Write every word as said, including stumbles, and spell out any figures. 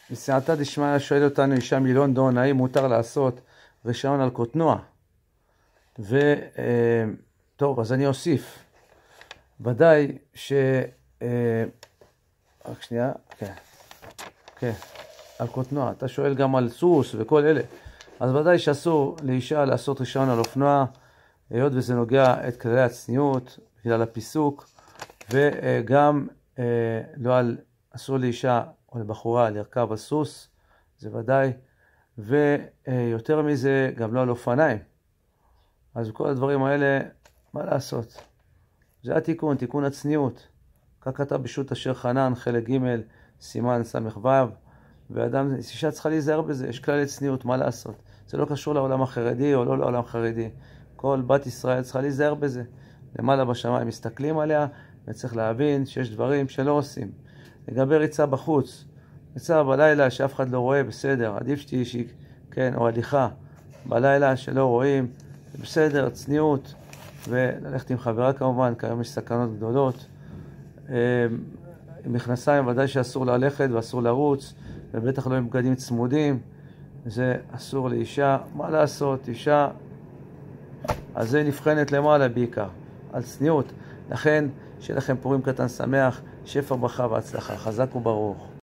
בסייעתא דשמיא שואל אותנו אישה מלונדון, האם מותר לעשות רישיון על קוטנוע? וטוב, אז אני אוסיף. ודאי ש... רק שנייה, כן. כן, על קוטנוע. אתה שואל גם על סוס וכל אלה. אז ודאי שאסור לאישה לעשות רישיון על אופנוע, היות וזה נוגע את כללי הצניעות, בגלל הפיסוק, וגם לא על, אסור לאישה או לבחורה לרכב על סוס, זה ודאי, ויותר מזה גם לא על אופניים. אז כל הדברים האלה, מה לעשות? זה התיקון, תיקון הצניעות. כך כתב בשו"ת אשר חנן, חלק ג' סימן ס"ו, ואדם, אישה צריכה להיזהר בזה, יש כלל צניעות, מה לעשות? זה לא קשור לעולם החרדי או לא לעולם חרדי. כל בת ישראל צריכה להיזהר בזה. למעלה בשמיים מסתכלים עליה, וצריך להבין שיש דברים שלא עושים. לגבי ריצה בחוץ, ריצה בלילה שאף אחד לא רואה, בסדר, עדיף שתהי שהיא, כן, או הליכה בלילה שלא רואים, בסדר, צניעות, וללכת עם חברה כמובן, כי היום יש סכנות גדולות. עם מכנסיים ודאי שאסור ללכת ואסור לרוץ, ובטח לא עם בגדים צמודים, זה אסור לאישה. מה לעשות, אישה, אז זה נבחנת למעלה בעיקר, על צניעות. לכן, שיהיה לכם פורים קטן שמח, שפע ברכה והצלחה, חזק וברוך.